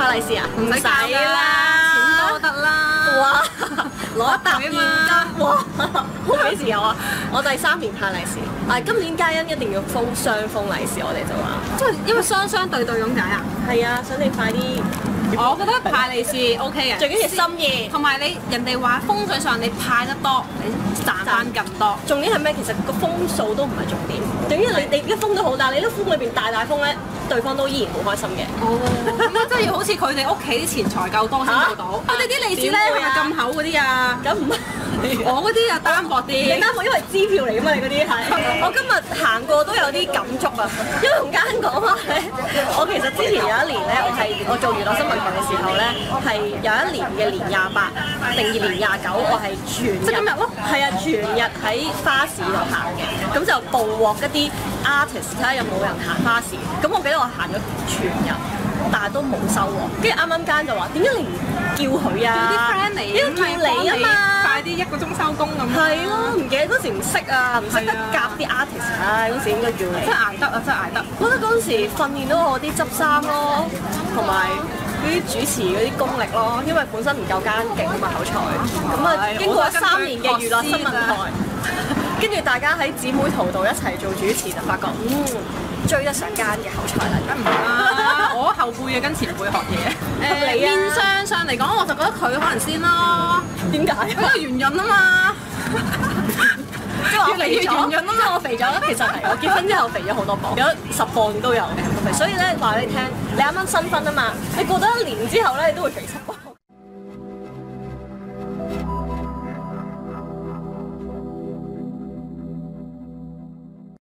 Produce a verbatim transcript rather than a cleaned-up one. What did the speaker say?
派利是啊？唔使啦，錢多得啦。 哇！攞一沓現金，哇！好幾時有啊？我第三年派利是，啊今年嘉欣一定要封雙封利是，我哋就話。 即係因為雙雙對對咁解啊？ 係啊，想你快啲。 我覺得派利是 O K 嘅， 最緊要心意， 同埋你人哋話風水上你派得多，你賺翻更多。 重點係咩？其實個封數都唔係重點，總之你你一封都好，但係你都封裏邊大大封咧，對方都依然好開心嘅。 哦，咁啊真係要好似佢哋屋企啲錢財夠多先做到。佢哋啲利是咧係咪咁厚嗰啲啊？ 咁唔係， 我嗰啲啊單薄啲。 你單薄因為支票嚟㗎嘛，你嗰啲係。我今日行過都有啲感觸啊，因為同家欣講話咧，我其實之前有一年咧，我係我做娛樂新聞台嘅時候咧，係有一年嘅年廿八定二年廿九，我係全日， 即今日咯， 係啊，全日喺花市度行嘅，咁就捕獲一啲 artist 睇下有冇人行花市，咁我記得我行咗全日，但係都冇收喎。跟住啱啱間就話點解你唔叫佢啊？ 叫啲 friend 嚟， 因為叫你啊嘛， 快啲一個鐘收工咁。 係咯，唔記得嗰時唔識啊，唔識得夾啲 artist，唉，嗰時應該叫你。 真係捱得啊！真係捱得。 我覺得嗰陣時訓練到我啲執衫咯，同埋嗰啲主持嗰啲功力咯，因為本身唔夠間勁啊嘛口才，咁啊經過三年嘅娛樂新聞台，跟住大家喺姊妹淘度一齊做主持，就發覺嗯追得上間嘅口才啦。 梗唔係啦，我後輩嘅跟前輩學嘢。誒面相上嚟講，我就覺得佢可能先咯。 點解？ 佢個圓潤啊嘛。 即係話越嚟越圓潤啊嘛！ 我肥咗，其實係我結婚之後肥咗好多磅，有十磅都有嘅。所以咧話你聽，你啱啱新婚啊嘛，你過咗一年之後咧，你都會肥十磅。